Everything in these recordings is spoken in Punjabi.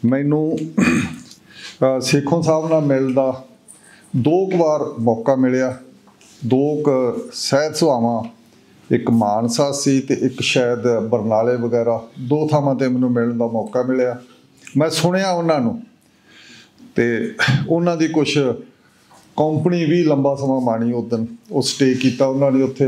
मैनू सेखों साहब नाल मिलण दा दो वार मौका मिलिया। दो सहज सभावां, एक मानसा सी ते एक शायद बरनाले वगैरह, दो थावां ते मैनूं मिलण दा मौका मिलिया। मैं सुनिया उन्हां नूं ते उन्हां दी कुछ कंपनी भी लंबा समा माणी उस दिन वो स्टे किया उन्होंने उत्थे।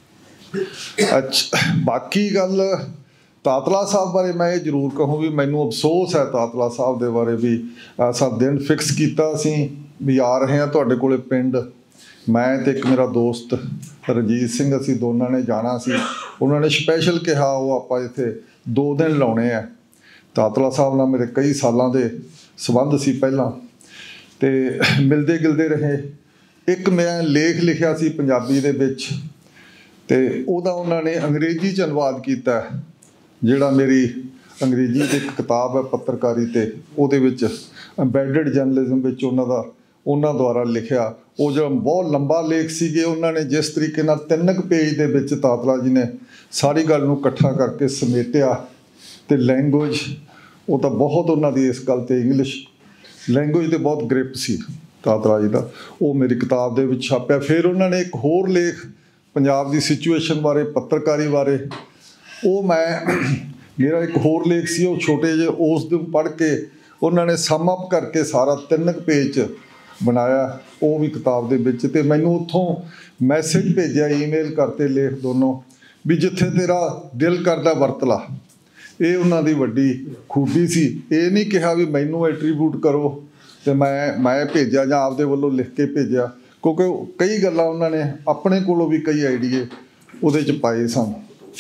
अच्छा, बाकी गल तातला साहब बारे मैं ये जरूर कहूँ भी मैनू अफसोस है तातला साहब दे बारे भी ऐसा दिन फिक्स किया असी भी आ रहे हैं तुहाडे कोले पिंड। मैं ते एक मेरा दोस्त रंजीत सिंह असी दोनों ने जाना सी। उन्होंने स्पैशल कहा वो आपां इत्थे 2 दिन लाने हैं। तातला साहब नाल मेरे कई सालों के संबंध सी पहलां ते मिलते गिलते रहे। एक मैं लेख लिखिया सी पंजाबी दे विच ते उहदा उन्होंने अंग्रेजी च अनुवाद किया, जिहड़ा मेरी अंग्रेजी की एक किताब है पत्रकारी ते उहदे विच एम्बेडेड जर्नलिज्म विच उन्हां द्वारा लिखिया। वो जो बहुत लंबा लेख सी गे उन्होंने जिस तरीके नाल 3 पेज दे विच तातला जी ने सारी गल नूं इकट्ठा करके समेटिया ते लैंगुएज वो तो बहुत उन्हां दी इस गल ते इंग्लिश लैंगुएज ते बहुत ग्रिप सी तातला जी का, वो मेरी किताब दे विच छापिया। फिर उन्होंने एक होर लेख पंजाब की सिचुएशन बारे पत्रकारी बारे वो मैं मेरा एक होर लेख सी वो छोटे जे उस दिन पढ़ के उन्होंने सम अप करके सारा 3 पेज बनाया वो भी किताब दे विच। ते मैनू उत्थों मैसेज भेजा ईमेल करते लेख दोनों भी जिथे तेरा दिल करदा वरत ला। ये उन्हां दी वड्डी खूबी सी। ये नहीं कहा भी मैनू एट्रीब्यूट करो तो मैं भेजा जां आपदे वल्लों लिख के भेजा, क्योंकि कई गल्लां उन्होंने अपने कोलों भी कई आइडिए उहदे च पाए सन।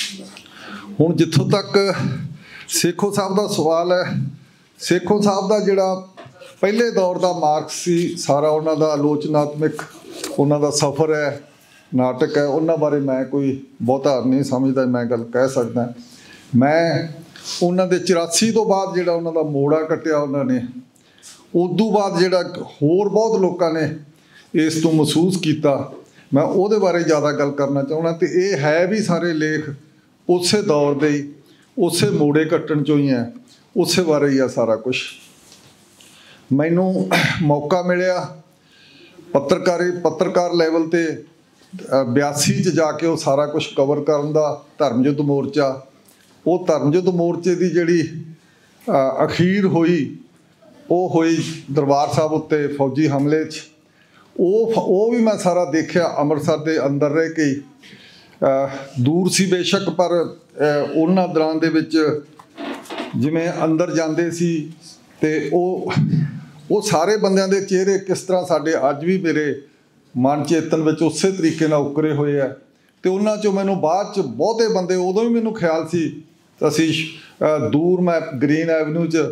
हुण जिथों तक सेखों साहब का सवाल है, सेखों साहब का जिहड़ा पहले दौर का मार्क्स सी सारा उन्हां दा आलोचनात्मक उन्हां दा सफ़र है नाटक है, उन्हां बारे मैं कोई बहुता नहीं समझदा मैं गल कह सकदा। मैं उन्हां दे 84 तो बाद जिहड़ा उन्हां दा मोड़ा कट्टिया उन्होंने उदों बाद जिहड़ा होर बहुत लोगों ने इस तो महसूस किया, मैं उहदे बारे ज़्यादा गल करना चाहुंदा। तो ये है भी सारे लेख उस दौर दे ही उस मोड़े कट्टण चों ही है, उस बारे ही है सारा कुछ। मैनू मौका मिलिया पत्रकार लैवल ते 82 च जाके वो सारा कुछ कवर करन दा। धर्म युद्ध मोर्चा, वो धर्म युद्ध मोर्चे की जिहड़ी अखीर हुई वो हुई दरबार साहब उत्ते फौजी हमले च। वो भी मैं सारा देखिया अमृतसर के अंदर रह के दूर सी बेशक, पर उन्हां दौरान दे विच जिवें अंदर जांदे सी ते वो सारे बंदियां दे चेहरे किस तरह साडे अज भी मेरे मन चेतन विच उस तरीके नाल उकरे हुए है। तो उन्हां चों मैनूं बाद च बहुते बंदे उदों भी मैनूं ख्याल सी असीं दूर मैं ग्रीन एवन्यू च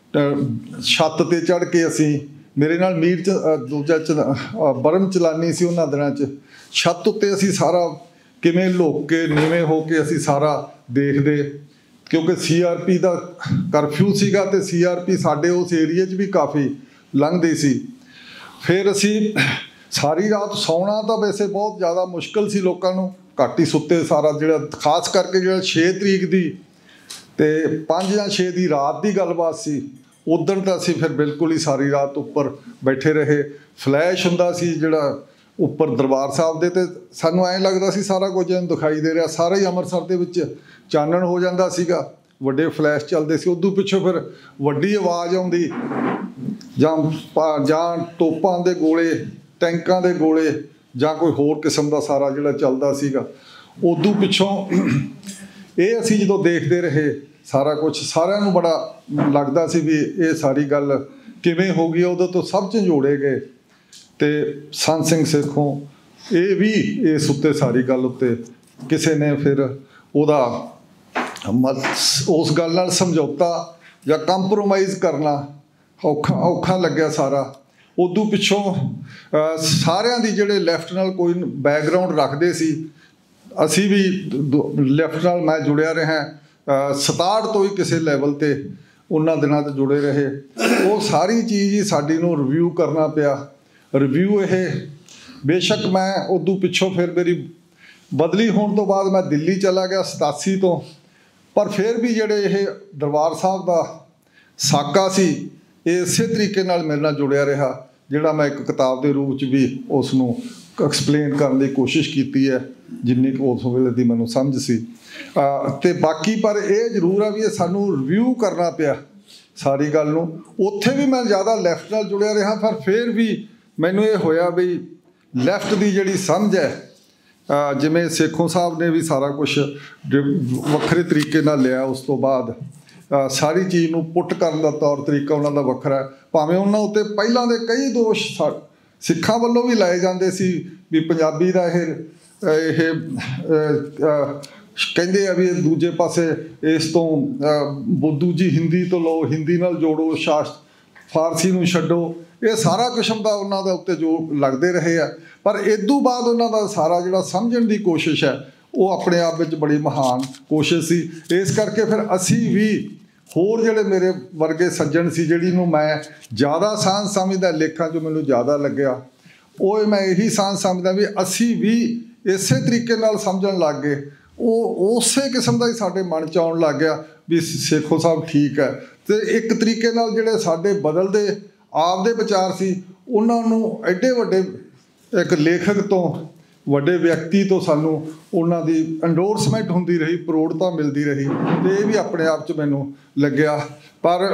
छत ते चढ़ के असीं मेरे नाल मीर दूजा बरम चलानी सी उन्हां दिनां च छत उत्ते असीं सारा किवें लुक के नीवें हो के असीं सारा देखदे, क्योंकि CRP का करफ्यू सीगा ते CRP साडे उस एरिए च भी काफ़ी लंघदी सी। फिर असीं सारी रात सौना तो वैसे बहुत ज़्यादा मुश्किल सी, लोकां नूं घट ही सुत्ते सारा जिहड़ा खास करके जिहड़ा 6 तरीक दी ते 5 या 6 दी रात की गलबात सी। उदण तो असीं फिर बिल्कुल ही सारी रात उपर बैठे रहे। फ्लैश हुंदा सी जिहड़ा उपर दरबार साहब दे, ते सानूं ऐं लगदा सी सारा कुछ दिखाई दे रहा, सारा ही अमृतसर दे विच चानण हो जांदा सीगा, वड्डे फ्लैश चलदे सी। उदों पिछों फिर वड्डी आवाज़ आउंदी जां तोपां दे गोले, टैंकां दे गोले जां कोई होर किस्म का सारा जिहड़ा चलदा सीगा। उदों पिछों ये असीं जदों देखदे रहे सारा कुछ, सारिਆਂ ਨੂੰ बड़ा लगदा सी भी ये सारी गल किवें हो गई। उदों तो सब झंजोड़े गए ते संत सिंह सेखों ये भी इस उत्ते सारी गल उत्ते किसी ने फिर उहदा उस गल नाल समझौता या कंप्रोमाइज़ करना औखा लग्या सारा। उदों पिछों सारिਆਂ दी जिहड़े लैफ्ट नाल कोई बैकग्राउंड रखदे सी, असी भी लैफ्ट नाल मैं जुड़िया रहा 67 तो ही किसी लैवल ते उन्हां दिनां ते जुड़े रहे। वो सारी चीज़ ही साडी नूं रिव्यू करना पिया। रिव्यू ये बेशक मैं उदों पिछों फिर मेरी बदली होने तो बाद मैं दिल्ली चला गया 87 तो, पर फिर भी जिहड़े ये दरबार साहब का ਸਾਕਾ ਸੀ, ਇਹ ਇਸੇ ਤਰੀਕੇ ਨਾਲ ਮੇਰੇ ਨਾਲ ਜੁੜਿਆ ਰਿਹਾ, ਜਿਹੜਾ ਮੈਂ ਇੱਕ ਕਿਤਾਬ ਦੇ ਰੂਪ 'ਚ ਵੀ ਉਸ ਨੂੰ ਐਕਸਪਲੇਨ ਕਰਨ ਦੀ ਕੋਸ਼ਿਸ਼ ਕੀਤੀ ਹੈ ਜਿੰਨੀ ਕੁ ਉਸ ਵੇਲੇ ਦੀ ਮੈਨੂੰ ਸਮਝ ਸੀ। ਅਤੇ ਬਾਕੀ ਪਰ ਇਹ ਜ਼ਰੂਰ ਆ ਵੀ ਇਹ ਸਾਨੂੰ ਰਿਵਿਊ ਕਰਨਾ ਪਿਆ ਸਾਰੀ ਗੱਲ ਨੂੰ। ਉੱਥੇ ਵੀ ਮੈਂ ਜ਼ਿਆਦਾ ਲੈਫਟ ਨਾਲ ਜੁੜਿਆ ਰਿਹਾ, ਪਰ ਫਿਰ ਵੀ ਮੈਨੂੰ ਇਹ ਹੋਇਆ ਵੀ ਲੈਫਟ ਦੀ ਜਿਹੜੀ ਸਮਝ ਹੈ, ਜਿਵੇਂ ਸੇਖੋਂ ਸਾਹਿਬ ਨੇ ਵੀ ਸਾਰਾ ਕੁਛ ਵੱਖਰੇ ਤਰੀਕੇ ਨਾਲ ਲਿਆ, ਉਸ ਤੋਂ ਬਾਅਦ ਸਾਰੀ ਚੀਜ਼ ਨੂੰ ਪੁੱਟ ਕਰਨ ਦਾ ਤੌਰ ਤਰੀਕਾ ਉਹਨਾਂ ਦਾ ਵੱਖਰਾ, ਭਾਵੇਂ ਉਹਨਾਂ ਉੱਤੇ ਪਹਿਲਾਂ ਦੇ ਕਈ ਦੋਸ਼ ਸਿੱਖਾਂ ਵੱਲੋਂ ਵੀ ਲਾਏ ਜਾਂਦੇ ਸੀ ਵੀ ਪੰਜਾਬੀ ਦਾ ਇਹ ਕਹਿੰਦੇ ਆ ਵੀ ਦੂਜੇ ਪਾਸੇ ਇਸ ਤੋਂ ਦੂਜੀ ਹਿੰਦੀ ਤੋਂ ਲਓ, ਹਿੰਦੀ ਨਾਲ ਜੋੜੋ, ਫਾਰਸੀ ਨੂੰ ਛੱਡੋ, ਇਹ ਸਾਰਾ ਕਿਸਮ ਦਾ ਉਹਨਾਂ ਦੇ ਉੱਤੇ ਜੋ ਲੱਗਦੇ ਰਹੇ ਆ। ਪਰ ਇਦੋਂ ਬਾਅਦ ਉਹਨਾਂ ਦਾ ਸਾਰਾ ਜਿਹੜਾ ਸਮਝਣ ਦੀ ਕੋਸ਼ਿਸ਼ ਹੈ ਉਹ ਆਪਣੇ ਆਪ ਵਿੱਚ ਬੜੀ ਮਹਾਨ ਕੋਸ਼ਿਸ਼ ਸੀ। ਇਸ ਕਰਕੇ ਫਿਰ ਅਸੀਂ ਵੀ ਹੋਰ ਜਿਹੜੇ ਮੇਰੇ ਵਰਗੇ ਸੱਜਣ ਸੀ, ਜਿਹੜੀ ਨੂੰ ਮੈਂ ਜ਼ਿਆਦਾ ਸਾਂਝ ਸਮਝਦਾ, ਲੇਖਾਂ 'ਚੋਂ ਮੈਨੂੰ ਜ਼ਿਆਦਾ ਲੱਗਿਆ, ਉਹ ਮੈਂ ਇਹੀ ਸਾਂਝ ਸਮਝਦਾ ਵੀ ਅਸੀਂ ਵੀ ਇਸੇ ਤਰੀਕੇ ਨਾਲ ਸਮਝਣ ਲੱਗ ਗਏ। ਉਹ ਉਸੇ ਕਿਸਮ ਦਾ ਹੀ ਸਾਡੇ ਮਨ 'ਚ ਆਉਣ ਲੱਗ ਗਿਆ ਵੀ ਸੇਖੋਂ ਸਾਹਿਬ ਠੀਕ ਹੈ। ਅਤੇ ਇੱਕ ਤਰੀਕੇ ਨਾਲ ਜਿਹੜੇ ਸਾਡੇ ਬਦਲਦੇ ਆਪਦੇ ਵਿਚਾਰ ਸੀ, ਉਹਨਾਂ ਨੂੰ ਐਡੇ ਵੱਡੇ ਇੱਕ ਲੇਖਕ ਤੋਂ, ਵੱਡੇ ਵਿਅਕਤੀ ਤੋਂ ਸਾਨੂੰ ਉਹਨਾਂ ਦੀ ਐਂਡੋਰਸਮੈਂਟ ਹੁੰਦੀ ਰਹੀ, ਪ੍ਰੋੜਤਾ ਮਿਲਦੀ ਰਹੀ, ਅਤੇ ਇਹ ਵੀ ਆਪਣੇ ਆਪ 'ਚ ਮੈਨੂੰ ਲੱਗਿਆ। ਪਰ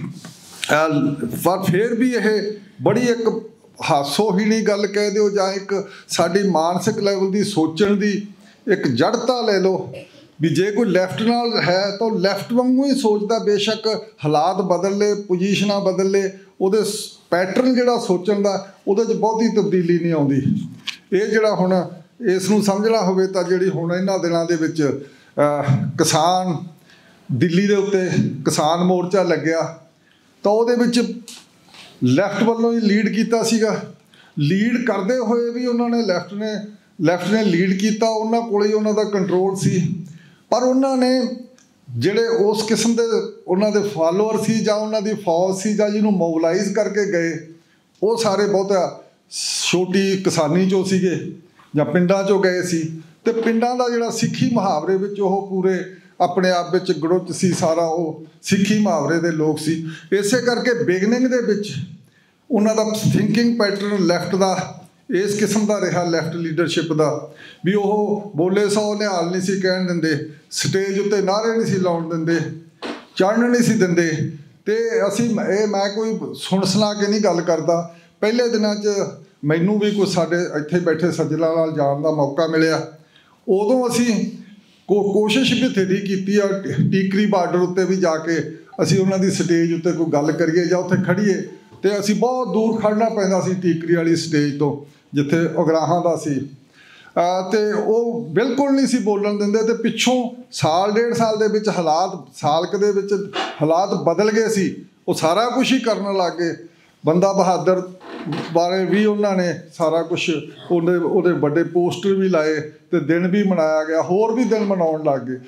ਫਿਰ ਵੀ ਇਹ ਬੜੀ ਇੱਕ ਹਾਸੋਹੀਣੀ ਗੱਲ ਕਹਿ ਦਿਓ ਜਾਂ ਇੱਕ ਸਾਡੀ ਮਾਨਸਿਕ ਲੈਵਲ ਦੀ ਸੋਚਣ ਦੀ ਇੱਕ ਜੜਤਾ ਲੈ ਲਓ ਵੀ ਜੇ ਕੋਈ ਲੈਫਟ ਨਾਲ ਹੈ ਤਾਂ ਉਹ ਲੈਫਟ ਵਾਂਗੂ ਹੀ ਸੋਚਦਾ, ਬੇਸ਼ੱਕ ਹਾਲਾਤ ਬਦਲ ਲਏ, ਪੋਜੀਸ਼ਨਾਂ ਬਦਲ ਲਏ, ਉਹਦੇ ਪੈਟਰਨ ਜਿਹੜਾ ਸੋਚਣ ਦਾ ਉਹਦੇ 'ਚ ਬਹੁਤੀ ਤਬਦੀਲੀ ਨਹੀਂ ਆਉਂਦੀ। ਇਹ ਜਿਹੜਾ ਹੁਣ ਇਸ ਨੂੰ ਸਮਝਣਾ ਹੋਵੇ ਤਾਂ ਜਿਹੜੀ ਹੁਣ ਇਹਨਾਂ ਦਿਨਾਂ ਦੇ ਵਿੱਚ ਕਿਸਾਨ ਦਿੱਲੀ ਦੇ ਉੱਤੇ ਕਿਸਾਨ ਮੋਰਚਾ ਲੱਗਿਆ, ਤਾਂ ਉਹਦੇ ਵਿੱਚ ਲੈਫਟ ਵੱਲੋਂ ਹੀ ਲੀਡ ਕੀਤਾ ਸੀਗਾ। ਲੀਡ ਕਰਦੇ ਹੋਏ ਵੀ ਉਹਨਾਂ ਨੇ ਲੈਫਟ ਨੇ ਲੀਡ ਕੀਤਾ, ਉਹਨਾਂ ਕੋਲ ਹੀ ਉਹਨਾਂ ਦਾ ਕੰਟਰੋਲ ਸੀ। ਪਰ ਉਹਨਾਂ ਨੇ ਜਿਹੜੇ ਉਸ ਕਿਸਮ ਦੇ ਉਹਨਾਂ ਦੇ ਫਾਲੋਅਰ ਸੀ ਜਾਂ ਉਹਨਾਂ ਦੀ ਫੌਜ ਸੀ ਜਾਂ ਜਿਹਨੂੰ ਮੋਬਲਾਈਜ਼ ਕਰਕੇ ਗਏ, ਉਹ ਸਾਰੇ ਬਹੁਤਾ ਛੋਟੀ ਕਿਸਾਨੀ 'ਚੋਂ ਸੀਗੇ ਜਾਂ ਪਿੰਡਾਂ 'ਚੋਂ ਗਏ ਸੀ। ਅਤੇ ਪਿੰਡਾਂ ਦਾ ਜਿਹੜਾ ਸਿੱਖੀ ਮੁਹਾਵਰੇ ਵਿੱਚ ਉਹ ਪੂਰੇ ਆਪਣੇ ਆਪ ਵਿੱਚ ਗੜੁੱਚ ਸੀ, ਸਾਰਾ ਉਹ ਸਿੱਖੀ ਮੁਹਾਵਰੇ ਦੇ ਲੋਕ ਸੀ। ਇਸੇ ਕਰਕੇ ਬਿਗਨਿੰਗ ਦੇ ਵਿੱਚ ਉਹਨਾਂ ਦਾ ਥਿੰਕਿੰਗ ਪੈਟਰਨ ਲੈਫਟ ਦਾ ਇਸ ਕਿਸਮ ਦਾ ਰਿਹਾ, ਲੈਫਟ ਲੀਡਰਸ਼ਿਪ ਦਾ, ਵੀ ਉਹ ਬੋਲੇ ਸੌ ਨਿਹਾਲ ਨਹੀਂ ਸੀ ਕਹਿਣ ਦਿੰਦੇ, ਸਟੇਜ ਉੱਤੇ ਨਾਅਰੇ ਨਹੀਂ ਸੀ ਲਾਉਣ ਦਿੰਦੇ, ਚੜ੍ਹਨ ਨਹੀਂ ਸੀ ਦਿੰਦੇ। ਅਤੇ ਮੈਂ ਕੋਈ ਸੁਣ ਸੁਣਾ ਕੇ ਨਹੀਂ ਗੱਲ ਕਰਦਾ। ਪਹਿਲੇ ਦਿਨਾਂ 'ਚ ਮੈਨੂੰ ਵੀ ਕੁਛ ਸਾਡੇ ਇੱਥੇ ਬੈਠੇ ਸੱਜਣਾਂ ਨਾਲ ਜਾਣ ਦਾ ਮੌਕਾ ਮਿਲਿਆ, ਉਦੋਂ ਅਸੀਂ ਕੋਸ਼ਿਸ਼ ਬਥੇਰੀ ਕੀਤੀ ਆ, ਟੀਕਰੀ ਬਾਰਡਰ ਉੱਤੇ ਵੀ ਜਾ ਕੇ ਅਸੀਂ ਉਹਨਾਂ ਦੀ ਸਟੇਜ ਉੱਤੇ ਕੋਈ ਗੱਲ ਕਰੀਏ ਜਾਂ ਉੱਥੇ ਖੜੀਏ, ਅਤੇ ਅਸੀਂ ਬਹੁਤ ਦੂਰ ਖੜ੍ਹਨਾ ਪੈਂਦਾ ਸੀ ਟੀਕਰੀ ਵਾਲੀ ਸਟੇਜ ਤੋਂ, ਜਿੱਥੇ ਉਗਰਾਹਾਂ ਦਾ ਸੀ। ਅਤੇ ਉਹ ਬਿਲਕੁਲ ਨਹੀਂ ਸੀ ਬੋਲਣ ਦਿੰਦੇ। ਅਤੇ ਪਿੱਛੋਂ ਸਾਲ ਡੇਢ ਸਾਲ ਦੇ ਵਿੱਚ ਸਾਲ ਦੇ ਵਿੱਚ ਹਾਲਾਤ ਬਦਲ ਗਏ ਸੀ, ਉਹ ਸਾਰਾ ਕੁਛ ਹੀ ਕਰਨ ਲੱਗ ਗਏ। ਬੰਦਾ ਬਹਾਦਰ ਬਾਰੇ ਵੀ ਉਹਨਾਂ ਨੇ ਸਾਰਾ ਕੁਛ ਉਹਦੇ ਵੱਡੇ ਪੋਸਟਰ ਵੀ ਲਾਏ ਅਤੇ ਦਿਨ ਵੀ ਮਨਾਇਆ ਗਿਆ, ਹੋਰ ਵੀ ਦਿਨ ਮਨਾਉਣ ਲੱਗ ਗਏ।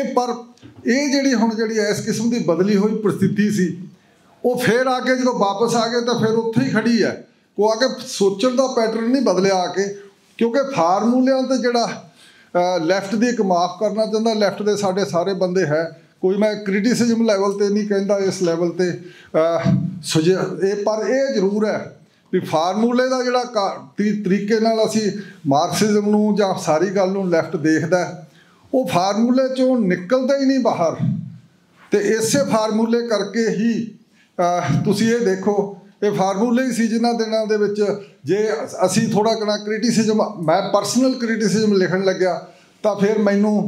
ਇਹ ਜਿਹੜੀ ਇਸ ਕਿਸਮ ਦੀ ਬਦਲੀ ਹੋਈ ਪ੍ਰਸਥਿਤੀ ਸੀ, ਉਹ ਫਿਰ ਆ ਕੇ ਜਦੋਂ ਵਾਪਸ ਆ ਗਏ ਤਾਂ ਫਿਰ ਉੱਥੇ ਹੀ ਖੜੀ ਹੈ। ਉਹ ਆ ਕੇ ਸੋਚਣ ਦਾ ਪੈਟਰਨ ਨਹੀਂ ਬਦਲਿਆ ਆ ਕੇ, ਕਿਉਂਕਿ ਫਾਰਮੂਲਿਆਂ 'ਤੇ ਜਿਹੜਾ ਲੈਫਟ ਦੀ ਇੱਕ ਮਾਫ ਕਰਨਾ ਚਾਹੁੰਦਾ, ਲੈਫਟ ਦੇ ਸਾਡੇ ਸਾਰੇ ਬੰਦੇ ਹੈ, ਕੋਈ ਮੈਂ ਕ੍ਰਿਟਿਸਿਜ਼ਮ ਲੈਵਲ 'ਤੇ ਨਹੀਂ ਕਹਿੰਦਾ, ਇਸ ਲੈਵਲ 'ਤੇ ਪਰ ਇਹ ਜ਼ਰੂਰ ਹੈ ਵੀ ਫਾਰਮੂਲੇ ਦਾ ਜਿਹੜਾ ਤਰੀਕੇ ਨਾਲ ਅਸੀਂ ਮਾਰਕਸਿਜ਼ਮ ਨੂੰ ਜਾਂ ਸਾਰੀ ਗੱਲ ਨੂੰ ਲੈਫਟ ਦੇਖਦਾ, ਉਹ ਫਾਰਮੂਲੇ 'ਚੋਂ ਨਿਕਲਦਾ ਹੀ ਨਹੀਂ ਬਾਹਰ। ਅਤੇ ਇਸੇ ਫਾਰਮੂਲੇ ਕਰਕੇ ਹੀ ਤੁਸੀਂ ਇਹ ਦੇਖੋ, ਇਹ ਫਾਰਮੂਲੇ ਹੀ ਸੀ ਜਿਨ੍ਹਾਂ ਦਿਨਾਂ ਦੇ ਵਿੱਚ ਜੇ ਅਸੀਂ ਥੋੜ੍ਹਾ ਘਣਾ ਕ੍ਰਿਟਿਸਿਜ਼ਮ, ਮੈਂ ਪਰਸਨਲ ਕ੍ਰਿਟਿਸਿਜ਼ਮ ਲਿਖਣ ਲੱਗਿਆ, ਤਾਂ ਫਿਰ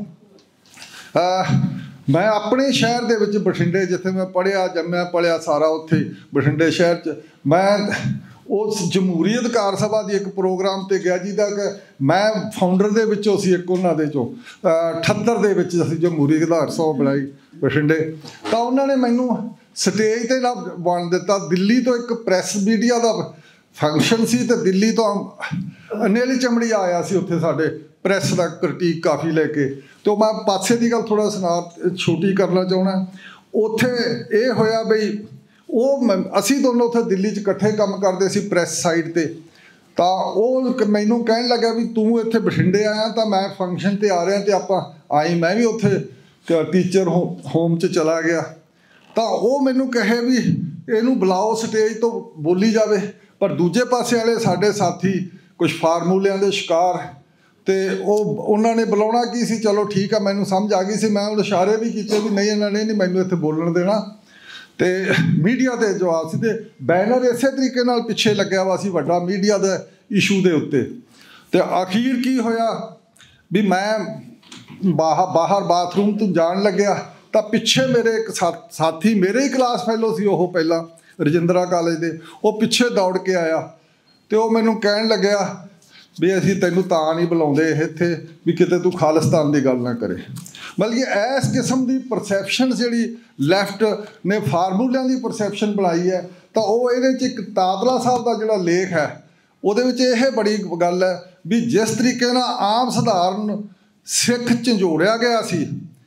ਮੈਂ ਆਪਣੇ ਸ਼ਹਿਰ ਦੇ ਵਿੱਚ ਬਠਿੰਡੇ, ਜਿੱਥੇ ਮੈਂ ਪੜ੍ਹਿਆ ਜੰਮਿਆ ਪਲਿਆ ਸਾਰਾ ਉੱਥੇ ਬਠਿੰਡੇ ਸ਼ਹਿਰ 'ਚ, ਮੈਂ ਉਸ ਜਮਹੂਰੀਅਤ ਕਾਰ ਸਭਾ ਦੀ ਇੱਕ ਪ੍ਰੋਗਰਾਮ 'ਤੇ ਗਿਆ, ਜਿਹਦਾ ਕਿ ਮੈਂ ਫਾਊਂਡਰ ਦੇ ਵਿੱਚੋਂ ਸੀ, ਇੱਕ ਉਹਨਾਂ ਦੇ 'ਚੋਂ 78 ਦੇ ਵਿੱਚ ਅਸੀਂ ਜਮਹੂਰੀ ਆਧਾਰ ਸਭਾ ਬਣਾਈ ਬਠਿੰਡੇ। ਤਾਂ ਉਹਨਾਂ ਨੇ ਮੈਨੂੰ ਸਟੇਜ 'ਤੇ ਨਾ ਬਣ ਦਿੱਤਾ। ਦਿੱਲੀ ਤੋਂ ਇੱਕ ਪ੍ਰੈਸ ਮੀਡੀਆ ਦਾ ਫੰਕਸ਼ਨ ਸੀ, ਅਤੇ ਦਿੱਲੀ ਤੋਂ ਅਨਿਲ ਚਮੜੀ ਆਇਆ ਸੀ ਉੱਥੇ ਸਾਡੇ ਪ੍ਰੈਸ ਦਾ ਕ੍ਰਿਟੀਕ ਕਾਫੀ ਲੈ ਕੇ। ਅਤੇ ਮੈਂ ਪਾਸੇ ਦੀ ਗੱਲ ਥੋੜ੍ਹਾ ਛੋਟੀ ਕਰਨਾ ਚਾਹੁੰਦਾ। ਉੱਥੇ ਇਹ ਹੋਇਆ ਬਈ ਅਸੀਂ ਦੋਨੋਂ ਉੱਥੇ ਦਿੱਲੀ 'ਚ ਇਕੱਠੇ ਕੰਮ ਕਰਦੇ ਸੀ ਪ੍ਰੈਸ ਸਾਈਡ 'ਤੇ। ਤਾਂ ਉਹ ਮੈਨੂੰ ਕਹਿਣ ਲੱਗਾ ਵੀ ਤੂੰ ਇੱਥੇ ਬਠਿੰਡੇ ਆਇਆ, ਤਾਂ ਮੈਂ ਫੰਕਸ਼ਨ 'ਤੇ ਆ ਰਿਹਾ, ਅਤੇ ਆਪਾਂ ਮੈਂ ਵੀ ਉੱਥੇ ਟੀਚਰ ਹੋਮ 'ਚ ਚਲਾ ਗਿਆ। ਤਾਂ ਉਹ ਮੈਨੂੰ ਕਹੇ ਵੀ ਇਹਨੂੰ ਬੁਲਾਓ ਸਟੇਜ ਤੋਂ ਬੋਲੀ ਜਾਵੇ। ਪਰ ਦੂਜੇ ਪਾਸੇ ਵਾਲੇ ਸਾਡੇ ਸਾਥੀ ਕੁਝ ਫਾਰਮੂਲਿਆਂ ਦੇ ਸ਼ਿਕਾਰ, ਅਤੇ ਉਹਨਾਂ ਨੇ ਬੁਲਾਉਣਾ ਕੀ ਸੀ, ਚਲੋ ਠੀਕ ਆ, ਮੈਨੂੰ ਸਮਝ ਆ ਗਈ ਸੀ। ਮੈਂ ਉਹ ਇਸ਼ਾਰੇ ਵੀ ਕੀਤੇ ਵੀ ਨਹੀਂ, ਇਹਨਾਂ ਨੇ ਨਹੀਂ ਮੈਨੂੰ ਇੱਥੇ ਬੋਲਣ ਦੇਣਾ। ਅਤੇ ਮੀਡੀਆ 'ਤੇ ਜਵਾਬ ਸੀ, ਅਤੇ ਬੈਨਰ ਇਸੇ ਤਰੀਕੇ ਨਾਲ ਪਿੱਛੇ ਲੱਗਿਆ ਵਾ ਸੀ ਵੱਡਾ ਮੀਡੀਆ ਦੇ ਇਸ਼ੂ ਦੇ ਉੱਤੇ। ਅਤੇ ਅਖੀਰ ਕੀ ਹੋਇਆ ਵੀ ਮੈਂ ਬਾਹਰ ਬਾਥਰੂਮ ਤੋਂ ਜਾਣ ਲੱਗਿਆ ਤਾਂ ਪਿੱਛੇ ਮੇਰੇ ਇੱਕ ਸਾਥੀ, ਮੇਰੇ ਹੀ ਕਲਾਸ ਫੈਲੋ ਸੀ ਉਹ, ਪਹਿਲਾਂ ਰਜਿੰਦਰਾ ਕਾਲਜ ਦੇ, ਉਹ ਪਿੱਛੇ ਦੌੜ ਕੇ ਆਇਆ ਅਤੇ ਉਹ ਮੈਨੂੰ ਕਹਿਣ ਲੱਗਿਆ ਵੀ ਅਸੀਂ ਤੈਨੂੰ ਤਾਂ ਨਹੀਂ ਬੁਲਾਉਂਦੇ ਇੱਥੇ ਵੀ ਕਿਤੇ ਤੂੰ ਖਾਲਿਸਤਾਨ ਦੀ ਗੱਲ ਨਾ ਕਰੇ। ਮਤਲਬ ਕਿ ਇਸ ਕਿਸਮ ਦੀ ਪਰਸੈਪਸ਼ਨ ਜਿਹੜੀ ਲੈਫਟ ਨੇ ਫਾਰਮੂਲਿਆਂ ਦੀ ਪਰਸੈਪਸ਼ਨ ਬਣਾਈ ਹੈ। ਤਾਂ ਉਹ ਇਹਦੇ 'ਚ ਇੱਕ ਤਾਤਲਾ ਸਾਹਿਬ ਦਾ ਜਿਹੜਾ ਲੇਖ ਹੈ ਉਹਦੇ ਵਿੱਚ ਇਹ ਬੜੀ ਗੱਲ ਹੈ ਵੀ ਜਿਸ ਤਰੀਕੇ ਨਾਲ ਆਮ ਸਧਾਰਨ ਸਿੱਖ ਝੰਜੋੜਿਆ ਗਿਆ ਸੀ,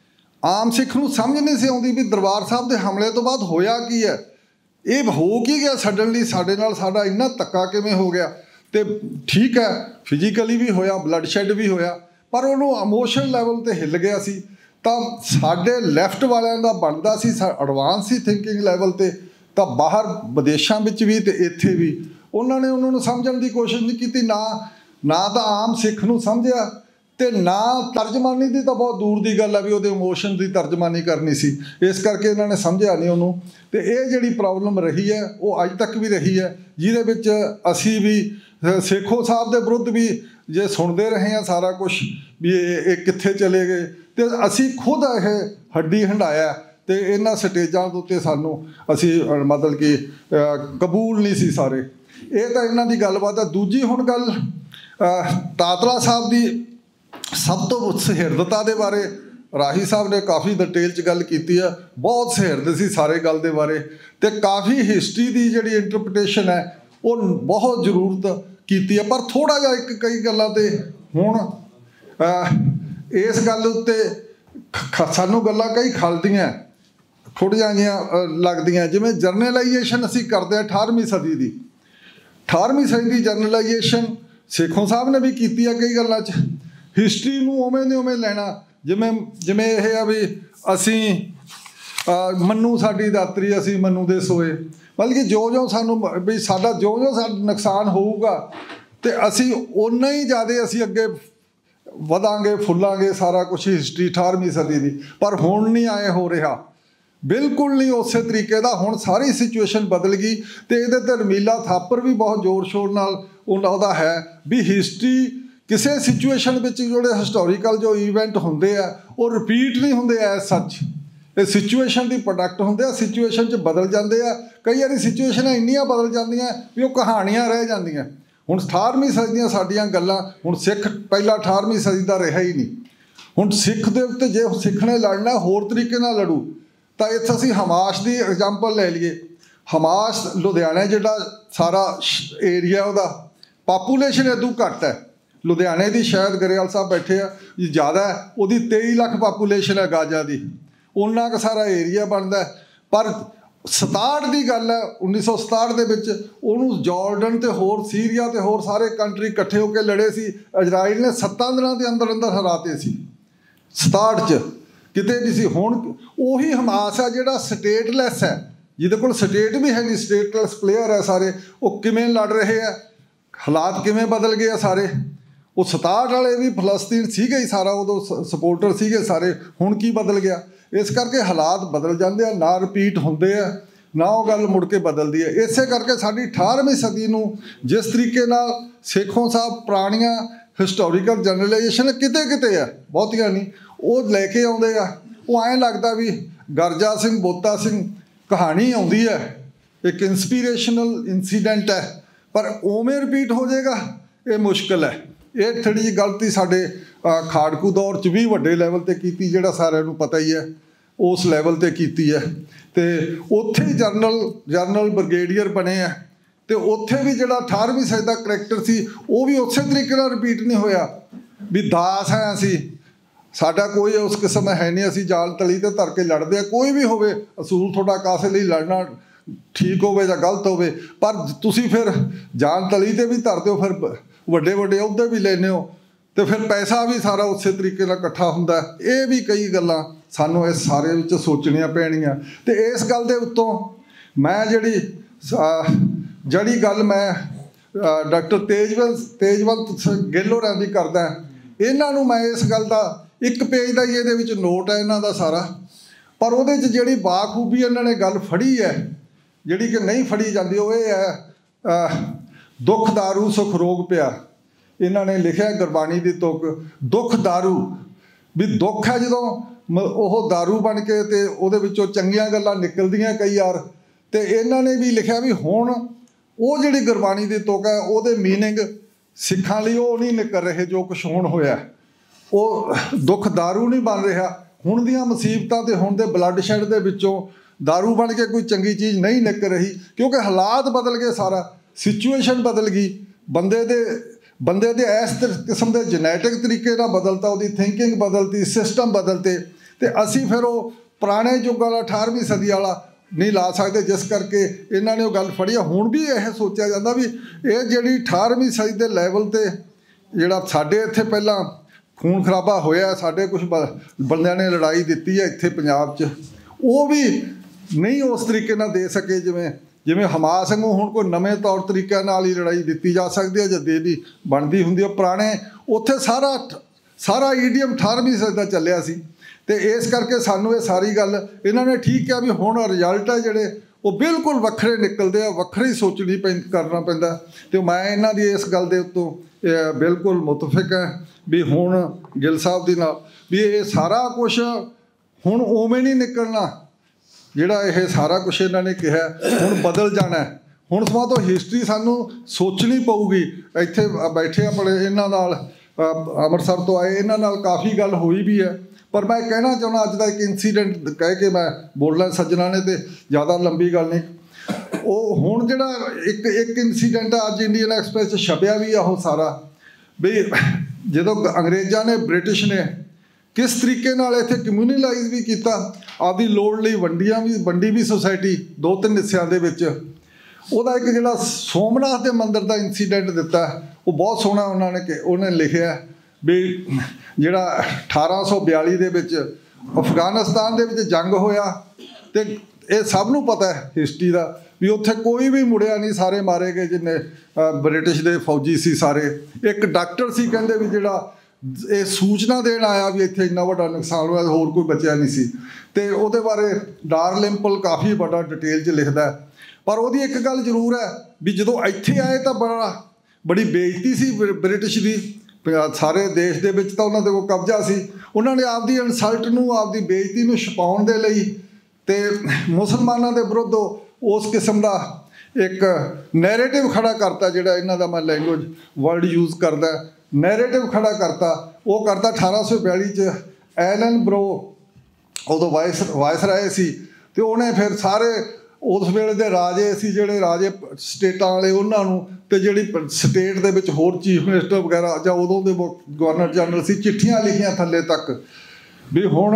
ਆਮ ਸਿੱਖ ਨੂੰ ਸਮਝ ਨਹੀਂ ਸੀ ਆਉਂਦੀ ਵੀ ਦਰਬਾਰ ਸਾਹਿਬ ਦੇ ਹਮਲੇ ਤੋਂ ਬਾਅਦ ਹੋਇਆ ਕੀ ਹੈ, ਇਹ ਹੋ ਕੀ ਗਿਆ ਸਡਨਲੀ ਸਾਡੇ ਨਾਲ, ਸਾਡਾ ਇੰਨਾ ਧੱਕਾ ਕਿਵੇਂ ਹੋ ਗਿਆ। ਅਤੇ ਠੀਕ ਹੈ ਫਿਜ਼ੀਕਲੀ ਵੀ ਹੋਇਆ, ਬਲੱਡ ਸ਼ੈੱਡ ਵੀ ਹੋਇਆ, ਪਰ ਉਹਨੂੰ ਇਮੋਸ਼ਨਲ ਲੈਵਲ 'ਤੇ ਹਿੱਲ ਗਿਆ ਸੀ। ਤਾਂ ਸਾਡੇ ਲੈਫਟ ਵਾਲਿਆਂ ਦਾ ਬਣਦਾ ਸੀ, ਐਡਵਾਂਸ ਸੀ ਥਿੰਕਿੰਗ ਲੈਵਲ 'ਤੇ, ਤਾਂ ਬਾਹਰ ਵਿਦੇਸ਼ਾਂ ਵਿੱਚ ਵੀ ਅਤੇ ਇੱਥੇ ਵੀ ਉਹਨਾਂ ਨੂੰ ਸਮਝਣ ਦੀ ਕੋਸ਼ਿਸ਼ ਨਹੀਂ ਕੀਤੀ। ਨਾ ਤਾਂ ਆਮ ਸਿੱਖ ਨੂੰ ਸਮਝਿਆ ਅਤੇ ਨਾ ਤਰਜਮਾਨੀ ਦੀ ਤਾਂ ਬਹੁਤ ਦੂਰ ਦੀ ਗੱਲ ਆ ਵੀ ਉਹਦੇ ਇਮੋਸ਼ਨ ਦੀ ਤਰਜਮਾਨੀ ਕਰਨੀ ਸੀ। ਇਸ ਕਰਕੇ ਇਹਨਾਂ ਨੇ ਸਮਝਿਆ ਨਹੀਂ ਉਹਨੂੰ। ਅਤੇ ਇਹ ਜਿਹੜੀ ਪ੍ਰੋਬਲਮ ਰਹੀ ਹੈ ਉਹ ਅੱਜ ਤੱਕ ਵੀ ਰਹੀ ਹੈ, ਜਿਹਦੇ ਵਿੱਚ ਅਸੀਂ ਵੀ ਸੇਖੋਂ ਸਾਹਿਬ ਦੇ ਵਿਰੁੱਧ ਵੀ ਜੇ ਸੁਣਦੇ ਰਹੇ ਹਾਂ ਸਾਰਾ ਕੁਛ ਵੀ ਇਹ ਕਿੱਥੇ ਚਲੇ ਗਏ, ਅਤੇ ਅਸੀਂ ਖੁਦ ਇਹ ਹੱਡੀ ਹੰਡਾਇਆ ਅਤੇ ਇਹਨਾਂ ਸਟੇਜਾਂ ਦੇ ਉੱਤੇ ਸਾਨੂੰ ਅਸੀਂ ਮਤਲਬ ਕਿ ਕਬੂਲ ਨਹੀਂ ਸੀ ਸਾਰੇ। ਇਹ ਤਾਂ ਇਹਨਾਂ ਦੀ ਗੱਲਬਾਤ ਹੈ। ਦੂਜੀ ਹੁਣ ਗੱਲ ਤਾਤਲਾ ਸਾਹਿਬ ਦੀ ਸਭ ਤੋਂ ਸੁਹਿਰਦਤਾ ਦੇ ਬਾਰੇ ਰਾਹੀ ਸਾਹਿਬ ਨੇ ਕਾਫੀ ਡਿਟੇਲ 'ਚ ਗੱਲ ਕੀਤੀ ਹੈ। ਬਹੁਤ ਸੁਹਿਰਦ ਸੀ ਸਾਰੇ ਗੱਲ ਦੇ ਬਾਰੇ, ਅਤੇ ਕਾਫੀ ਹਿਸਟਰੀ ਦੀ ਜਿਹੜੀ ਇੰਟਰਪ੍ਰੀਟੇਸ਼ਨ ਹੈ ਉਹ ਬਹੁਤ ਜ਼ਰੂਰਤ ਕੀਤੀ ਹੈ। ਪਰ ਥੋੜ੍ਹਾ ਜਿਹਾ ਕਈ ਗੱਲਾਂ 'ਤੇ ਹੁਣ ਇਸ ਗੱਲ ਉੱਤੇ ਸਾਨੂੰ ਗੱਲਾਂ ਕਈ ਖਲਦੀਆਂ ਥੋੜ੍ਹੀਆਂ ਜਿਹੀਆਂ ਲੱਗਦੀਆਂ, ਜਿਵੇਂ ਜਰਨਲਾਈਜੇਸ਼ਨ ਅਸੀਂ ਕਰਦੇ ਹਾਂ 18ਵੀਂ ਸਦੀ ਦੀ। 18ਵੀਂ ਸਦੀ ਦੀ ਜਰਨਲਾਈਜੇਸ਼ਨ ਸੇਖੋਂ ਸਾਹਿਬ ਨੇ ਵੀ ਕੀਤੀ ਆ ਕਈ ਗੱਲਾਂ 'ਚ। ਹਿਸਟਰੀ ਨੂੰ ਉਵੇਂ ਦੇ ਉਵੇਂ ਲੈਣਾ, ਜਿਵੇਂ ਇਹ ਆ ਵੀ ਅਸੀਂ ਮੰਨੂ ਸਾਡੀ ਦਾਤਰੀ, ਅਸੀਂ ਮੰਨੂ ਦੇ ਸੋਏ। ਮਤਲਬ ਕਿ ਜਿਉਂ ਸਾਨੂੰ ਵੀ ਸਾਡਾ ਜਿਉਂ ਸਾਡਾ ਨੁਕਸਾਨ ਹੋਊਗਾ ਅਤੇ ਅਸੀਂ ਓਨਾ ਹੀ ਜ਼ਿਆਦਾ ਅਸੀਂ ਅੱਗੇ ਵਧਾਂਗੇ ਫੁੱਲਾਂਗੇ, ਸਾਰਾ ਕੁਛ ਹਿਸਟਰੀ 18ਵੀਂ ਸਦੀ ਦੀ। ਪਰ ਹੁਣ ਨਹੀਂ ਆਏ ਹੋ ਰਿਹਾ, ਬਿਲਕੁਲ ਨਹੀਂ ਉਸੇ ਤਰੀਕੇ ਦਾ। ਹੁਣ ਸਾਰੀ ਸਿਚੁਏਸ਼ਨ ਬਦਲ ਗਈ ਅਤੇ ਇਹਦੇ 'ਤੇ ਰਮੀਲਾ ਥਾਪਰ ਵੀ ਬਹੁਤ ਜ਼ੋਰ ਸ਼ੋਰ ਨਾਲ ਉਹਦਾ ਹੈ ਵੀ ਹਿਸਟਰੀ ਕਿਸੇ ਸਿਚੁਏਸ਼ਨ ਵਿੱਚ ਜਿਹੜੇ ਹਿਸਟੋਰੀਕਲ ਜੋ ਈਵੈਂਟ ਹੁੰਦੇ ਆ ਉਹ ਰਿਪੀਟ ਨਹੀਂ ਹੁੰਦੇ ਐਜ਼ ਸੱਚ, ਇਹ ਸਿਚੁਏਸ਼ਨ ਦੀ ਪ੍ਰੋਡਕਟ ਹੁੰਦੇ ਆ, ਸਿਚੁਏਸ਼ਨ 'ਚ ਬਦਲ ਜਾਂਦੇ ਆ। ਕਈ ਵਾਰੀ ਸਿਚੁਏਸ਼ਨਾਂ ਇੰਨੀਆਂ ਬਦਲ ਜਾਂਦੀਆਂ ਵੀ ਉਹ ਕਹਾਣੀਆਂ ਰਹਿ ਜਾਂਦੀਆਂ। ਹੁਣ 18ਵੀਂ ਸਦੀ ਦੀਆਂ ਸਾਡੀਆਂ ਗੱਲਾਂ, ਹੁਣ ਸਿੱਖ ਪਹਿਲਾਂ 18ਵੀਂ ਸਦੀ ਦਾ ਰਿਹਾ ਹੀ ਨਹੀਂ। ਹੁਣ ਸਿੱਖ ਦੇ ਉੱਤੇ ਜੇ ਸਿੱਖ ਨੇ ਲੜਨਾ ਹੋਰ ਤਰੀਕੇ ਨਾਲ ਲੜੂ। ਤਾਂ ਇੱਥੇ ਅਸੀਂ ਹਮਾਸ ਦੀ ਐਗਜ਼ਾਮਪਲ ਲੈ ਲਈਏ। ਹਮਾਸ ਲੁਧਿਆਣੇ ਜਿਹੜਾ ਸਾਰਾ ਏਰੀਆ ਉਹਦਾ ਪਾਪੂਲੇਸ਼ਨ ਇਦੋਂ ਘੱਟ ਹੈ। ਲੁਧਿਆਣੇ ਦੀ ਸ਼ਾਇਦ ਗਰੇਵਾਲ ਸਾਹਿਬ ਬੈਠੇ ਆ ਜ਼ਿਆਦਾ, ਉਹਦੀ 23 ਲੱਖ ਪਾਪੂਲੇਸ਼ਨ ਹੈ ਗਾਜ਼ਾ ਦੀ, ਉਹਨਾਂ ਕੁ ਸਾਰਾ ਏਰੀਆ ਬਣਦਾ। ਪਰ 67 ਦੀ ਗੱਲ ਹੈ, 1967 ਦੇ ਵਿੱਚ ਉਹਨੂੰ ਜਾਰਡਨ ਅਤੇ ਹੋਰ ਸੀਰੀਆ ਅਤੇ ਹੋਰ ਸਾਰੇ ਕੰਟਰੀ ਇਕੱਠੇ ਹੋ ਕੇ ਲੜੇ ਸੀ। ਇਜ਼ਰਾਈਲ ਨੇ 7 ਦਿਨਾਂ ਦੇ ਅੰਦਰ ਅੰਦਰ ਹਰਾਤੇ ਸੀ। 67 'ਚ ਕਿਤੇ ਨਹੀਂ ਸੀ। ਹੁਣ ਉਹੀ ਹਮਾਸ ਹੈ ਜਿਹੜਾ ਸਟੇਟਲੈਸ ਹੈ, ਜਿਹਦੇ ਕੋਲ ਸਟੇਟ ਵੀ ਹੈ ਨਹੀਂ, ਸਟੇਟਲੈਸ ਪਲੇਅਰ ਹੈ ਸਾਰੇ। ਉਹ ਕਿਵੇਂ ਲੜ ਰਹੇ ਆ, ਹਾਲਾਤ ਕਿਵੇਂ ਬਦਲ ਗਏ ਆ ਸਾਰੇ। ਉਹ 67 ਵਾਲੇ ਵੀ ਫਲਸਤੀਨ ਸੀਗੇ ਹੀ ਸਾਰਾ, ਉਦੋਂ ਸਪੋਰਟਰ ਸੀਗੇ ਸਾਰੇ। ਹੁਣ ਕੀ ਬਦਲ ਗਿਆ? ਇਸ ਕਰਕੇ ਹਾਲਾਤ ਬਦਲ ਜਾਂਦੇ ਆ, ਨਾ ਰਿਪੀਟ ਹੁੰਦੇ ਆ, ਨਾ ਉਹ ਗੱਲ ਮੁੜ ਕੇ ਬਦਲਦੀ ਹੈ। ਇਸੇ ਕਰਕੇ ਸਾਡੀ 18ਵੀਂ ਸਦੀ ਨੂੰ ਜਿਸ ਤਰੀਕੇ ਨਾਲ ਸੇਖੋਂ ਸਾਹਿਬ ਪੁਰਾਣੀਆਂ ਹਿਸਟੋਰੀਕਲ ਜਰਨਲਾਈਜੇਸ਼ਨ ਕਿਤੇ ਕਿਤੇ ਆ, ਬਹੁਤੀਆਂ ਨਹੀਂ, ਉਹ ਲੈ ਕੇ ਆਉਂਦੇ ਆ। ਉਹ ਐਂ ਲੱਗਦਾ ਵੀ ਗਰਜਾ ਸਿੰਘ ਬੋਤਾ ਸਿੰਘ ਕਹਾਣੀ ਆਉਂਦੀ ਹੈ, ਇੱਕ ਇੰਸਪੀਰੇਸ਼ਨਲ ਇੰਸੀਡੈਂਟ ਹੈ, ਪਰ ਉਵੇਂ ਰਿਪੀਟ ਹੋ ਜਾਏਗਾ ਇਹ ਮੁਸ਼ਕਿਲ ਹੈ। ਇਹ ਥੋੜ੍ਹੀ ਜਿਹੀ ਗਲਤੀ ਸਾਡੇ ਖਾੜਕੂ ਦੌਰ 'ਚ ਵੀ ਵੱਡੇ ਲੈਵਲ 'ਤੇ ਕੀਤੀ, ਜਿਹੜਾ ਸਾਰਿਆਂ ਨੂੰ ਪਤਾ ਹੀ ਹੈ, ਉਸ ਲੈਵਲ 'ਤੇ ਕੀਤੀ ਹੈ। ਅਤੇ ਉੱਥੇ ਹੀ ਜਰਨਲ ਬ੍ਰਿਗੇਡੀਅਰ ਬਣੇ ਆ, ਅਤੇ ਉੱਥੇ ਵੀ ਜਿਹੜਾ 18ਵੀਂ ਸਦੀ ਦਾ ਕਰੈਕਟਰ ਸੀ ਉਹ ਵੀ ਉਸੇ ਤਰੀਕੇ ਨਾਲ ਰਿਪੀਟ ਨਹੀਂ ਹੋਇਆ ਵੀ ਦਾਸ ਹੈ ਅਸੀਂ, ਸਾਡਾ ਕੋਈ ਉਸ ਕਿਸਮ ਹੈ ਨਹੀਂ, ਅਸੀਂ ਜਾਲ ਤਲੀ 'ਤੇ ਧਰ ਕੇ ਲੜਦੇ ਹਾਂ। ਕੋਈ ਵੀ ਹੋਵੇ ਅਸੂਲ ਤੁਹਾਡਾ ਕਾਸੇ ਲਈ ਲੜਨਾ ਠੀਕ ਹੋਵੇ ਜਾਂ ਗਲਤ ਹੋਵੇ, ਪਰ ਤੁਸੀਂ ਫਿਰ ਜਾਨ ਤਲੀ 'ਤੇ ਵੀ ਧਰਦੇ ਹੋ, ਫਿਰ ਵੱਡੇ ਵੱਡੇ ਅਹੁਦੇ ਵੀ ਲੈਂਦੇ ਹੋ, ਅਤੇ ਫਿਰ ਪੈਸਾ ਵੀ ਸਾਰਾ ਉਸੇ ਤਰੀਕੇ ਨਾਲ ਇਕੱਠਾ ਹੁੰਦਾ। ਇਹ ਵੀ ਕਈ ਗੱਲਾਂ ਸਾਨੂੰ ਇਸ ਸਾਰੇ ਵਿੱਚ ਸੋਚਣੀਆਂ ਪੈਣੀਆਂ। ਤੇ ਇਸ ਗੱਲ ਦੇ ਉੱਤੋਂ ਮੈਂ ਜਿਹੜੀ ਗੱਲ ਮੈਂ ਡਾਕਟਰ ਤੇਜਵੰਤ ਸਿੰਘ ਗਿੱਲ ਹੋਰਾਂ ਦੀ ਕਰਦਾ, ਇਹਨਾਂ ਨੂੰ ਮੈਂ ਇਸ ਗੱਲ ਦਾ 1 ਪੇਜ ਦਾ ਹੀ ਇਹਦੇ ਵਿੱਚ ਨੋਟ ਹੈ ਇਹਨਾਂ ਦਾ ਸਾਰਾ, ਪਰ ਉਹਦੇ 'ਚ ਜਿਹੜੀ ਬਾਖੂਬੀ ਇਹਨਾਂ ਨੇ ਗੱਲ ਫੜੀ ਹੈ, ਜਿਹੜੀ ਕਿ ਨਹੀਂ ਫੜੀ ਜਾਂਦੀ, ਉਹ ਇਹ ਹੈ ਦੁੱਖ ਦਾਰੂ ਸੁਖ ਰੋਗ ਪਿਆ। ਇਹਨਾਂ ਨੇ ਲਿਖਿਆ ਗੁਰਬਾਣੀ ਦੀ ਤੁਕ, ਦੁੱਖ ਦਾਰੂ, ਵੀ ਦੁੱਖ ਹੈ ਜਦੋਂ ਉਹ ਦਾਰੂ ਬਣ ਕੇ ਤੇ ਉਹਦੇ ਵਿੱਚੋਂ ਚੰਗੀਆਂ ਗੱਲਾਂ ਨਿਕਲਦੀਆਂ ਕਈ ਵਾਰ। ਤੇ ਇਹਨਾਂ ਨੇ ਵੀ ਲਿਖਿਆ ਵੀ ਹੁਣ ਉਹ ਜਿਹੜੀ ਗੁਰਬਾਣੀ ਦੀ ਤੁਕ ਹੈ ਉਹਦੇ ਮੀਨਿੰਗ ਸਿੱਖਾਂ ਲਈ ਉਹ ਨਹੀਂ ਨਿਕਲ ਰਹੇ, ਜੋ ਕੁਛ ਹੁਣ ਹੋਇਆ ਉਹ ਦੁੱਖ ਦਾਰੂ ਨਹੀਂ ਬਣ ਰਿਹਾ। ਹੁਣ ਦੀਆਂ ਮੁਸੀਬਤਾਂ ਤੇ ਹੁਣ ਦੇ ਬਲੱਡ ਸ਼ੈਡ ਦੇ ਵਿੱਚੋਂ ਦਾਰੂ ਬਣ ਕੇ ਕੋਈ ਚੰਗੀ ਚੀਜ਼ ਨਹੀਂ ਨਿਕਲ ਰਹੀ, ਕਿਉਂਕਿ ਹਾਲਾਤ ਬਦਲ ਗਏ, ਸਾਰਾ ਸਿਚੁਏਸ਼ਨ ਬਦਲ ਗਈ, ਬੰਦੇ ਦੇ ਇਸ ਕਿਸਮ ਦੇ ਜੈਨੇਟਿਕ ਤਰੀਕੇ ਨਾਲ ਬਦਲਤਾ, ਉਹਦੀ ਥਿੰਕਿੰਗ ਬਦਲਤੀ, ਸਿਸਟਮ ਬਦਲਤੇ। ਤੇ ਅਸੀਂ ਫਿਰ ਉਹ ਪੁਰਾਣੇ ਯੁੱਗ ਵਾਲਾ 18ਵੀਂ ਸਦੀ ਵਾਲਾ ਨਹੀਂ ਲਾ ਸਕਦੇ, ਜਿਸ ਕਰਕੇ ਇਹਨਾਂ ਨੇ ਉਹ ਗੱਲ ਫੜੀ ਆ। ਹੁਣ ਵੀ ਇਹ ਸੋਚਿਆ ਜਾਂਦਾ ਵੀ ਇਹ ਜਿਹੜੀ 18ਵੀਂ ਸਦੀ ਦੇ ਲੈਵਲ 'ਤੇ ਜਿਹੜਾ ਸਾਡੇ ਇੱਥੇ ਪਹਿਲਾਂ ਖੂਨ ਖਰਾਬਾ ਹੋਇਆ, ਸਾਡੇ ਕੁਛ ਬੰਦਿਆਂ ਨੇ ਲੜਾਈ ਦਿੱਤੀ ਹੈ ਇੱਥੇ ਪੰਜਾਬ 'ਚ, ਉਹ ਵੀ ਨਹੀਂ ਉਸ ਤਰੀਕੇ ਨਾਲ ਦੇ ਸਕੇ ਜਿਵੇਂ ਹਮਾਸ ਵਾਂਗੂ ਹੁਣ ਕੋਈ ਨਵੇਂ ਤੌਰ ਤਰੀਕਿਆਂ ਨਾਲ ਹੀ ਲੜਾਈ ਦਿੱਤੀ ਜਾ ਸਕਦੀ ਹੈ ਜਾਂ ਦੀ ਬਣਦੀ ਹੁੰਦੀ ਹੈ। ਪੁਰਾਣੇ ਉੱਥੇ ਸਾਰਾ ਈਡੀਅਮ 18ਵੀਂ ਸਦੀ ਦਾ ਚੱਲਿਆ ਸੀ। ਤੇ ਇਸ ਕਰਕੇ ਸਾਨੂੰ ਇਹ ਸਾਰੀ ਗੱਲ ਇਹਨਾਂ ਨੇ ਠੀਕ ਕਿਹਾ ਵੀ ਹੁਣ ਰਿਜ਼ਲਟ ਹੈ ਜਿਹੜੇ ਉਹ ਬਿਲਕੁਲ ਵੱਖਰੇ ਨਿਕਲਦੇ ਆ, ਵੱਖਰੀ ਸੋਚਣੀ ਕਰਨਾ ਪੈਂਦਾ। ਤੇ ਮੈਂ ਇਹਨਾਂ ਦੀ ਇਸ ਗੱਲ ਦੇ ਉੱਤੋਂ ਬਿਲਕੁਲ ਮੁਤਫਿਕ ਹੈ ਵੀ ਹੁਣ ਗਿੱਲ ਸਾਹਿਬ ਦੇ ਨਾਲ ਵੀ ਇਹ ਸਾਰਾ ਕੁਛ ਹੁਣ ਉਵੇਂ ਨਹੀਂ ਨਿਕਲਣਾ, ਜਿਹੜਾ ਇਹ ਸਾਰਾ ਕੁਛ ਇਹਨਾਂ ਨੇ ਕਿਹਾ ਹੁਣ ਬਦਲ ਜਾਣਾ। ਹੁਣ ਸਮਾਂ ਤੋਂ ਹਿਸਟਰੀ ਸਾਨੂੰ ਸੋਚਣੀ ਪਊਗੀ। ਇੱਥੇ ਬੈਠੇ ਆਪਣੇ ਇਹਨਾਂ ਨਾਲ ਅੰਮ੍ਰਿਤਸਰ ਤੋਂ ਆਏ, ਇਹਨਾਂ ਨਾਲ ਕਾਫੀ ਗੱਲ ਹੋਈ ਵੀ ਹੈ, ਪਰ ਮੈਂ ਕਹਿਣਾ ਚਾਹੁੰਦਾ ਅੱਜ ਦਾ ਇੱਕ ਇਨਸੀਡੈਂਟ ਕਹਿ ਕੇ ਮੈਂ ਬੋਲਣਾ ਸੱਜਣਾ ਨੇ, ਤੇ ਜ਼ਿਆਦਾ ਲੰਬੀ ਗੱਲ ਨਹੀਂ। ਉਹ ਹੁਣ ਜਿਹੜਾ ਇੱਕ ਇਨਸੀਡੈਂਟ ਅੱਜ ਇੰਡੀਅਨ ਐਕਸਪ੍ਰੈਸ 'ਚ ਛਪਿਆ ਵੀ ਆ, ਉਹ ਸਾਰਾ ਵੀ ਜਦੋਂ ਅੰਗਰੇਜ਼ਾਂ ਨੇ, ਬ੍ਰਿਟਿਸ਼ ਨੇ ਕਿਸ ਤਰੀਕੇ ਨਾਲ ਇੱਥੇ ਕਮਿਊਨਲਾਈਜ਼ ਵੀ ਕੀਤਾ, ਆਪਦੀ ਲੋੜ ਲਈ ਵੰਡੀ ਵੀ ਸੁਸਾਇਟੀ 2-3 ਹਿੱਸਿਆਂ ਦੇ ਵਿੱਚ। ਉਹਦਾ ਇੱਕ ਜਿਹੜਾ ਸੋਮਨਾਥ ਦੇ ਮੰਦਿਰ ਦਾ ਇਨਸੀਡੈਂਟ ਦਿੱਤਾ, ਉਹ ਬਹੁਤ ਸੋਹਣਾ ਉਹਨੇ ਲਿਖਿਆ ਵੀ ਜਿਹੜਾ 1842 ਦੇ ਵਿੱਚ ਅਫਗਾਨਿਸਤਾਨ ਦੇ ਵਿੱਚ ਜੰਗ ਹੋਇਆ, ਤੇ ਇਹ ਸਭ ਨੂੰ ਪਤਾ ਹੈ ਹਿਸਟਰੀ ਦਾ ਵੀ ਉੱਥੇ ਕੋਈ ਵੀ ਮੁੜਿਆ ਨਹੀਂ, ਸਾਰੇ ਮਾਰੇ ਗਏ ਜਿੰਨੇ ਬ੍ਰਿਟਿਸ਼ ਦੇ ਫੌਜੀ ਸੀ ਸਾਰੇ। ਇੱਕ ਡਾਕਟਰ ਸੀ ਕਹਿੰਦੇ ਵੀ ਜਿਹੜਾ ਇਹ ਸੂਚਨਾ ਦੇਣ ਆਇਆ ਵੀ ਇੱਥੇ ਇੰਨਾ ਵੱਡਾ ਨੁਕਸਾਨ ਹੋਇਆ, ਹੋਰ ਕੋਈ ਬਚਿਆ ਨਹੀਂ ਸੀ। ਤੇ ਉਹਦੇ ਬਾਰੇ ਡਾਰਲਿੰਪਲ ਕਾਫੀ ਵੱਡਾ ਡਿਟੇਲ 'ਚ ਲਿਖਦਾ। ਪਰ ਉਹਦੀ ਇੱਕ ਗੱਲ ਜ਼ਰੂਰ ਹੈ ਵੀ ਜਦੋਂ ਇੱਥੇ ਆਏ ਤਾਂ ਬੜੀ ਬੇਇੱਜ਼ਤੀ ਸੀ ਬ੍ਰਿਟਿਸ਼ ਦੀ, ਸਾਰੇ ਦੇਸ਼ ਦੇ ਵਿੱਚ ਤਾਂ ਉਹਨਾਂ ਦੇ ਕੋਲ ਕਬਜ਼ਾ ਸੀ। ਉਹਨਾਂ ਨੇ ਆਪਦੀ ਇਨਸਲਟ ਨੂੰ, ਆਪਦੀ ਬੇਇੱਜ਼ਤੀ ਨੂੰ ਛੁਪਾਉਣ ਦੇ ਲਈ ਤੇ ਮੁਸਲਮਾਨਾਂ ਦੇ ਵਿਰੁੱਧ ਉਸ ਕਿਸਮ ਦਾ ਇੱਕ ਨੈਰੇਟਿਵ ਖੜਾ ਕਰਤਾ, ਜਿਹੜਾ ਇਹਨਾਂ ਦਾ ਮੈਂ ਲੈਂਗੁਏਜ ਵਰਡ ਯੂਜ਼ ਕਰਦਾ, ਨੈਰੇਟਿਵ ਖੜਾ ਕਰਤਾ। ਉਹ ਕਰਤਾ 1842 'ਚ ਐਲਨ ਬਰੋ ਉਦੋਂ ਵਾਇਸਰਾਏ ਸੀ, ਤੇ ਉਹਨੇ ਫਿਰ ਸਾਰੇ ਉਸ ਵੇਲੇ ਦੇ ਰਾਜੇ ਸੀ, ਜਿਹੜੇ ਰਾਜੇ ਸਟੇਟਾਂ ਵਾਲੇ, ਉਹਨਾਂ ਨੂੰ, ਤੇ ਜਿਹੜੀ ਸਟੇਟ ਦੇ ਵਿੱਚ ਹੋਰ ਚੀਫ ਮਿਨਿਸਟਰ ਵਗੈਰਾ ਜਾਂ ਉਦੋਂ ਦੇ ਗਵਰਨਰ ਜਨਰਲ ਸੀ, ਚਿੱਠੀਆਂ ਲਿਖੀਆਂ ਥੱਲੇ ਤੱਕ ਵੀ ਹੁਣ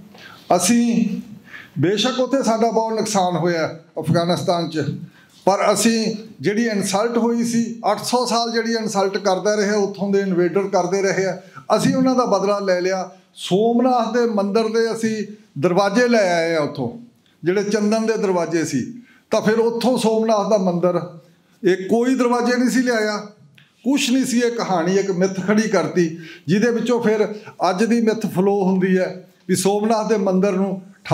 ਅਸੀਂ ਬੇਸ਼ੱਕ ਉੱਥੇ ਸਾਡਾ ਬਹੁਤ ਨੁਕਸਾਨ ਹੋਇਆ ਅਫਗਾਨਿਸਤਾਨ 'ਚ, ਪਰ ਅਸੀਂ ਜਿਹੜੀ ਇਨਸਲਟ ਹੋਈ ਸੀ 800 ਸਾਲ ਜਿਹੜੀ ਇਨਸਲਟ ਕਰਦੇ ਰਹੇ, ਉੱਥੋਂ ਦੇ ਇਨਵੇਡਰ ਕਰਦੇ ਰਹੇ ਆ, ਅਸੀਂ ਉਹਨਾਂ ਦਾ ਬਦਲਾ ਲੈ ਲਿਆ। ਸੋਮਨਾਥ ਦੇ ਮੰਦਿਰ ਦੇ ਅਸੀਂ ਦਰਵਾਜ਼ੇ ਲੈ ਆਏ ਆ, ਉੱਥੋਂ ਜਿਹੜੇ ਚੰਦਨ ਦੇ ਦਰਵਾਜ਼ੇ ਸੀ। ਤਾਂ ਫਿਰ ਉੱਥੋਂ ਸੋਮਨਾਥ ਦਾ ਮੰਦਿਰ ਇਹ ਕੋਈ ਦਰਵਾਜ਼ੇ ਨਹੀਂ ਸੀ ਲਿਆਇਆ, ਕੁਛ ਨਹੀਂ ਸੀ। ਇਹ ਕਹਾਣੀ ਇੱਕ ਮਿੱਥ ਖੜੀ ਕਰਤੀ, ਜਿਹਦੇ ਵਿੱਚੋਂ ਫਿਰ ਅੱਜ ਦੀ ਮਿੱਥ ਫਲੋ ਹੁੰਦੀ ਹੈ ਵੀ ਸੋਮਨਾਥ ਦੇ ਮੰਦਿਰ ਨੂੰ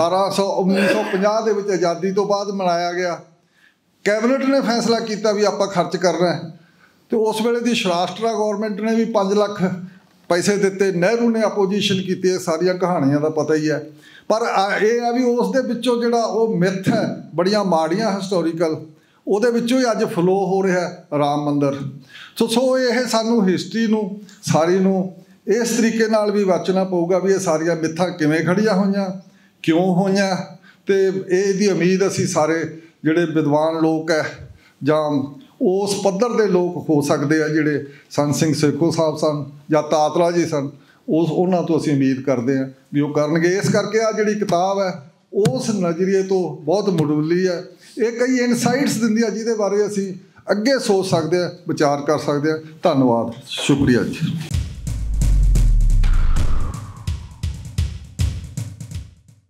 1950 ਦੇ ਵਿੱਚ ਆਜ਼ਾਦੀ ਤੋਂ ਬਾਅਦ ਮਨਾਇਆ ਗਿਆ। ਕੈਬਨਿਟ ਨੇ ਫੈਸਲਾ ਕੀਤਾ ਵੀ ਆਪਾਂ ਖਰਚ ਕਰਨਾ, ਤੇ ਉਸ ਵੇਲੇ ਦੀ ਸ਼ਰਾਸ਼ਟਰਾ ਗੌਰਮੈਂਟ ਨੇ ਵੀ 5 ਲੱਖ ਪੈਸੇ ਦਿੱਤੇ, ਨਹਿਰੂ ਨੇ ਆਪੋਜੀਸ਼ਨ ਕੀਤੀ। ਇਹ ਸਾਰੀਆਂ ਕਹਾਣੀਆਂ ਦਾ ਪਤਾ ਹੀ ਹੈ। ਪਰ ਇਹ ਆ ਵੀ ਉਸ ਦੇ ਵਿੱਚੋਂ ਜਿਹੜਾ ਉਹ ਮਿੱਥ ਹੈ, ਬੜੀਆਂ ਮਾੜੀਆਂ ਹਿਸਟੋਰੀਕਲ, ਉਹਦੇ ਵਿੱਚੋਂ ਹੀ ਅੱਜ ਫਲੋ ਹੋ ਰਿਹਾ ਰਾਮ ਮੰਦਿਰ। ਸੋ ਇਹ ਸਾਨੂੰ ਹਿਸਟਰੀ ਨੂੰ ਸਾਰੀ ਨੂੰ ਇਸ ਤਰੀਕੇ ਨਾਲ ਵੀ ਵਾਚਣਾ ਪਊਗਾ ਵੀ ਇਹ ਸਾਰੀਆਂ ਮਿੱਥਾਂ ਕਿਵੇਂ ਖੜੀਆਂ ਹੋਈਆਂ, ਕਿਉਂ ਹੋਈਆਂ। ਤੇ ਇਹਦੀ ਉਮੀਦ ਅਸੀਂ ਸਾਰੇ ਜਿਹੜੇ ਵਿਦਵਾਨ ਲੋਕ ਹੈ ਜਾਂ ਉਸ ਪੱਧਰ ਦੇ ਲੋਕ ਹੋ ਸਕਦੇ ਆ, ਜਿਹੜੇ ਸੰਤ ਸਿੰਘ ਸੇਖੋਂ ਸਾਹਿਬ ਸਨ ਜਾਂ ਤਾਤਲਾ ਜੀ ਸਨ, ਉਹਨਾਂ ਤੋਂ ਅਸੀਂ ਉਮੀਦ ਕਰਦੇ ਹਾਂ ਵੀ ਉਹ ਕਰਨਗੇ। ਇਸ ਕਰਕੇ ਆ ਜਿਹੜੀ ਕਿਤਾਬ ਹੈ ਉਸ ਨਜ਼ਰੀਏ ਤੋਂ ਬਹੁਤ ਮੁੱਢਲੀ ਹੈ। ਇਹ ਕਈ ਇਨਸਾਈਟਸ ਦਿੰਦੀ ਆ ਜਿਹਦੇ ਬਾਰੇ ਅਸੀਂ ਅੱਗੇ ਸੋਚ ਸਕਦੇ ਹਾਂ, ਵਿਚਾਰ ਕਰ ਸਕਦੇ ਹਾਂ। ਧੰਨਵਾਦ, ਸ਼ੁਕਰੀਆ ਜੀ।